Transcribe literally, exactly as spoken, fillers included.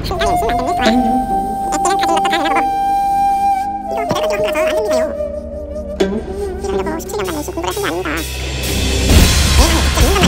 이러려고 십칠 년간 연수 공부를 한 게 아닌가. 내가 직접 인간을